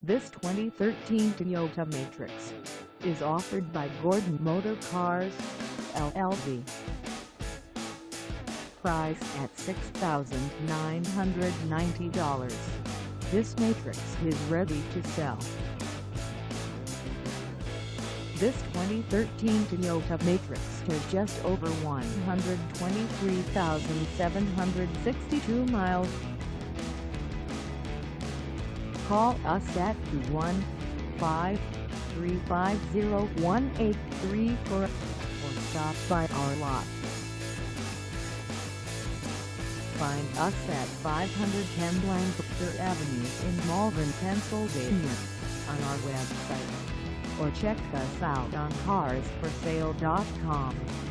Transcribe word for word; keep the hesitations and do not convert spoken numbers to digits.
This twenty thirteen Toyota Matrix is offered by Gordon Motor Cars, L L C. Price at six thousand nine hundred ninety dollars. This Matrix is ready to sell. This twenty thirteen Toyota Matrix has just over one hundred twenty-three thousand seven hundred sixty-two miles. Call us at two one five, three five zero, one eight three four or stop by our lot. Find us at five ten Lancaster Avenue in Malvern, Pennsylvania, on our website, or check us out on cars for sale dot com.